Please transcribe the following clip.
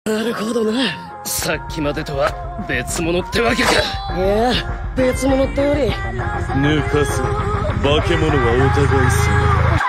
なるほどな。 さっきまでとは別物ってわけか。 いや、別物ってより抜かす。化け物はお互い様だ。